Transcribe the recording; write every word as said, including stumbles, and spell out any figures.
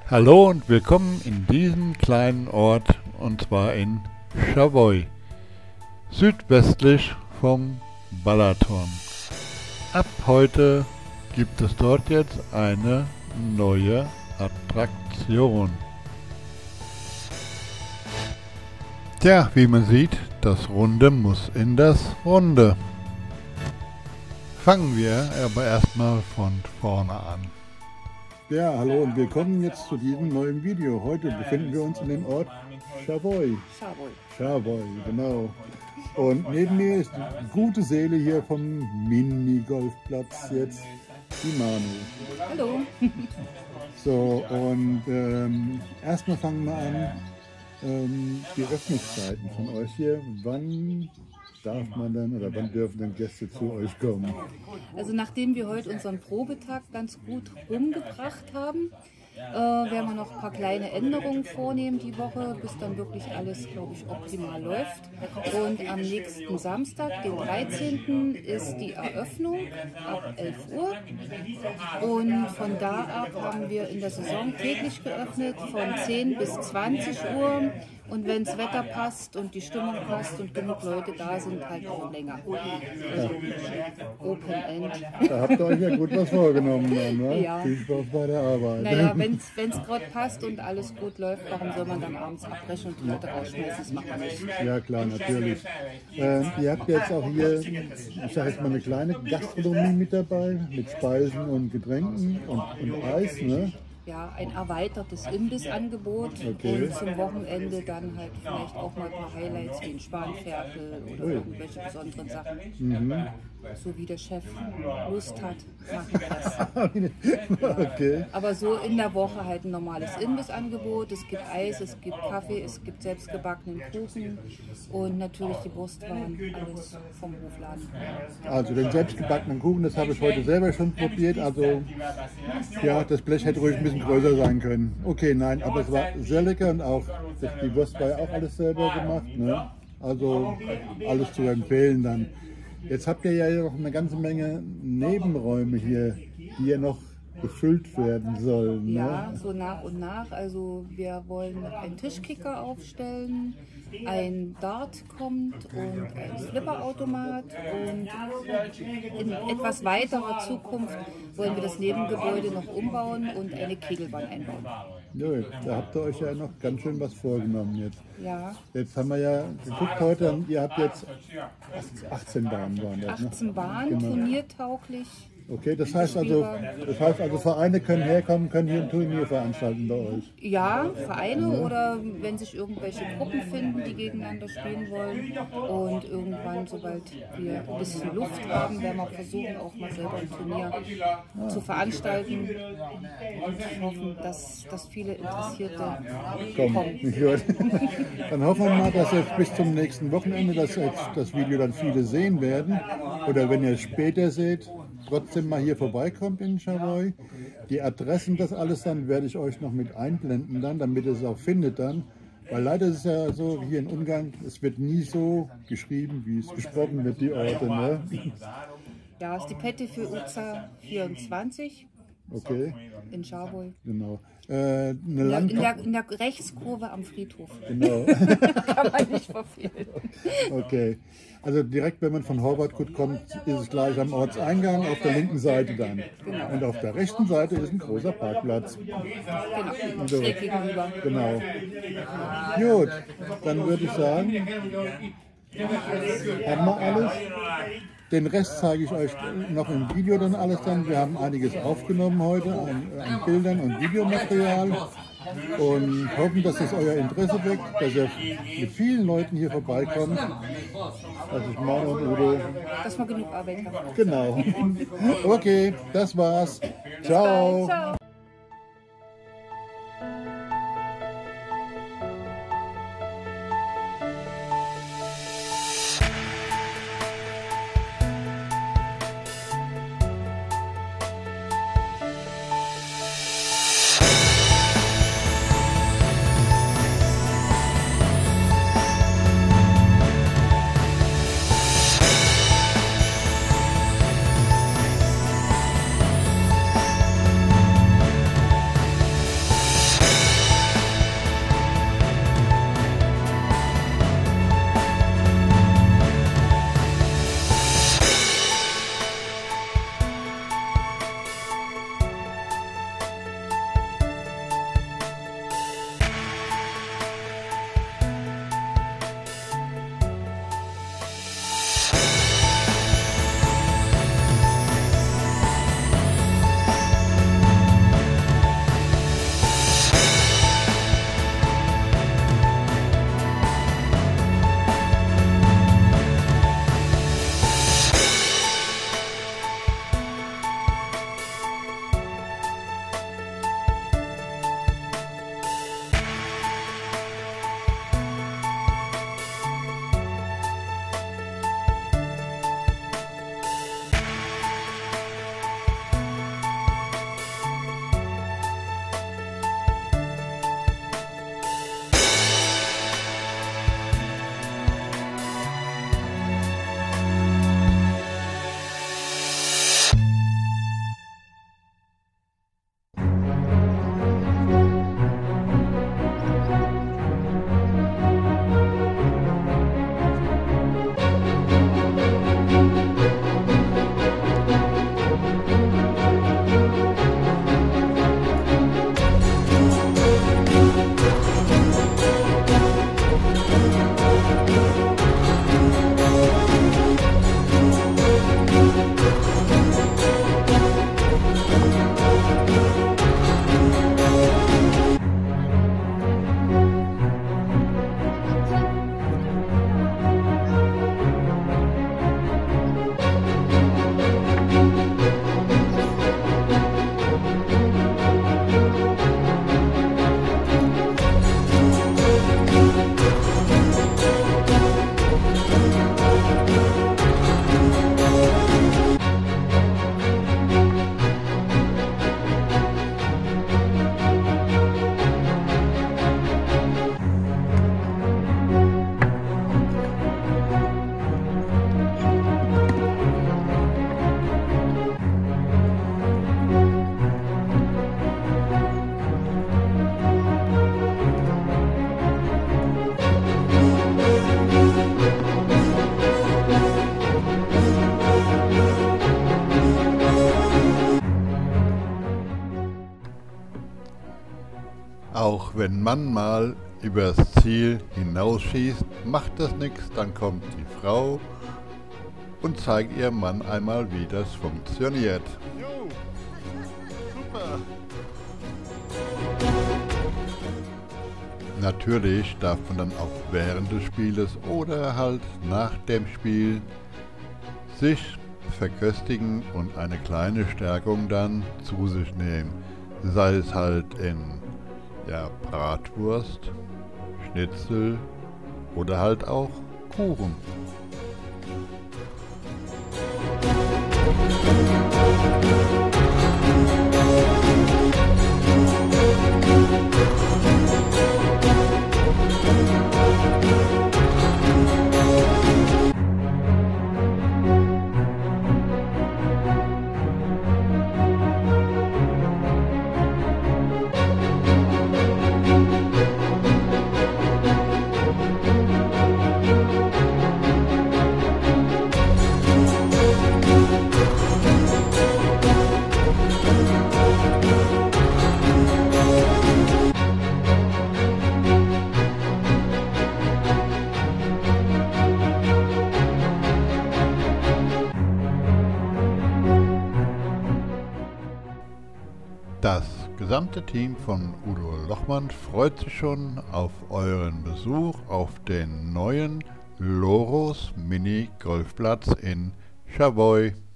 Hallo und willkommen in diesem kleinen Ort, und zwar in Chavoy, südwestlich vom Balaton. Ab heute gibt es dort jetzt eine neue Attraktion. Tja, wie man sieht, das Runde muss in das Runde. Fangen wir aber erstmal von vorne an. Ja, hallo und willkommen jetzt zu diesem neuen Video. Heute befinden wir uns in dem Ort Chavoy. Chavoy. Chavoy, genau. Und neben mir ist die gute Seele hier vom Minigolfplatz jetzt, die Manu. Hallo. So, und ähm, erstmal fangen wir an, ähm, die Öffnungszeiten von euch hier. Wann darf man dann oder wann dürfen dann Gäste zu euch kommen? Also nachdem wir heute unseren Probetag ganz gut rumgebracht haben, äh, werden wir noch ein paar kleine Änderungen vornehmen die Woche, bis dann wirklich alles, glaube ich, optimal läuft. Und am nächsten Samstag, den dreizehnten ist die Eröffnung ab elf Uhr. Und von da ab haben wir in der Saison täglich geöffnet, von zehn bis zwanzig Uhr. Und wenn das Wetter passt und die Stimmung passt und genug Leute da sind, halt auch länger. Also Open End. Da habt ihr euch ja gut was vorgenommen dann, ne? Ja. Viel Spaß bei der Arbeit. Naja, wenn es gerade passt und alles gut läuft, warum soll man dann abends abbrechen und die Leute rausschmeißen? Das macht man nicht. Ja klar, natürlich. Ähm, ihr habt jetzt auch hier, ich sage jetzt mal, eine kleine Gastronomie mit dabei, mit Speisen und Getränken und, und Eis, ne? Ja, ein erweitertes Imbissangebot Okay. und zum Wochenende dann halt vielleicht auch mal ein paar Highlights wie ein Spanferkel oder Ui. irgendwelche besonderen Sachen. Mhm. So wie der Chef Lust hat, machen wir das. Okay. Aber so in der Woche halt ein normales Imbissangebot. Es gibt Eis, es gibt Kaffee, es gibt selbstgebackenen Kuchen und natürlich die Wurstwaren, alles vom Hofladen. Also den selbstgebackenen Kuchen, das habe ich heute selber schon probiert. Also ja, das Blech hätte ruhig ein bisschen größer sein können. Okay, nein, aber es war sehr lecker und auch das, die Wurst war ja auch alles selber gemacht. Ne? Also alles zu empfehlen dann. Jetzt habt ihr ja noch eine ganze Menge Nebenräume hier, die ja noch gefüllt werden sollen. Ne? Ja, so nach und nach. Also wir wollen noch einen Tischkicker aufstellen, ein Dart kommt und ein Flipperautomat und in etwas weiterer Zukunft wollen wir das Nebengebäude noch umbauen und eine Kegelbahn einbauen. Ja, da habt ihr euch ja noch ganz schön was vorgenommen jetzt. Ja, Jetzt haben wir ja geguckt heute, und ihr habt jetzt achtzehn Bahnen waren das, ne? achtzehn Bahnen, Genau. turniertauglich. Okay, das heißt also, das heißt also Vereine können herkommen, können hier ein Turnier veranstalten bei euch. Ja, Vereine oder wenn sich irgendwelche Gruppen finden, die gegeneinander spielen wollen. Und irgendwann, sobald wir ein bisschen Luft haben, werden wir versuchen, auch mal selber ein Turnier zu veranstalten und hoffen, dass, dass viele Interessierte Komm, kommen. gut. Dann hoffen wir mal, dass jetzt bis zum nächsten Wochenende, dass jetzt das Video dann viele sehen werden. Oder wenn ihr es später seht, trotzdem mal hier vorbeikommt in Chavoy. Die Adressen, das alles dann werde ich euch noch mit einblenden dann, damit ihr es auch findet dann. Weil leider ist es ja so, hier in Ungarn, es wird nie so geschrieben, wie es gesprochen wird, die Orte. Ne? Ja, ist die Pette für Uza vierundzwanzig Okay, in Chavoy. genau. Äh, eine In der, in, Landkarte. der, in der Rechtskurve am Friedhof. Genau. Kann man nicht verfehlen. Okay. Also direkt, wenn man von Horvatgut kommt, ist es gleich am Ortseingang, auf der linken Seite dann. Und auf der rechten Seite ist ein großer Parkplatz. Genau, So. schräg gegenüber. Genau. Gut, dann würde ich sagen, haben wir alles. Den Rest zeige ich euch noch im Video dann alles dann. Wir haben einiges aufgenommen heute an, an Bildern und Videomaterial. Und hoffen, dass es euer Interesse weckt, dass ihr mit vielen Leuten hier vorbeikommt. Dass ich Manu und Udo. Dass wir genug Arbeit haben. Genau. Okay, das war's. Ciao. Ciao. Auch wenn man mal übers Ziel hinausschießt, macht das nichts, dann kommt die Frau und zeigt ihrem Mann einmal, wie das funktioniert. Jo, super. Natürlich darf man dann auch während des Spieles oder halt nach dem Spiel sich verköstigen und eine kleine Stärkung dann zu sich nehmen. Sei es halt in ja, Bratwurst, Schnitzel oder halt auch Kuchen. Das gesamte Team von Udo Lochmann freut sich schon auf euren Besuch auf den neuen Loros Mini Golfplatz in Savoy.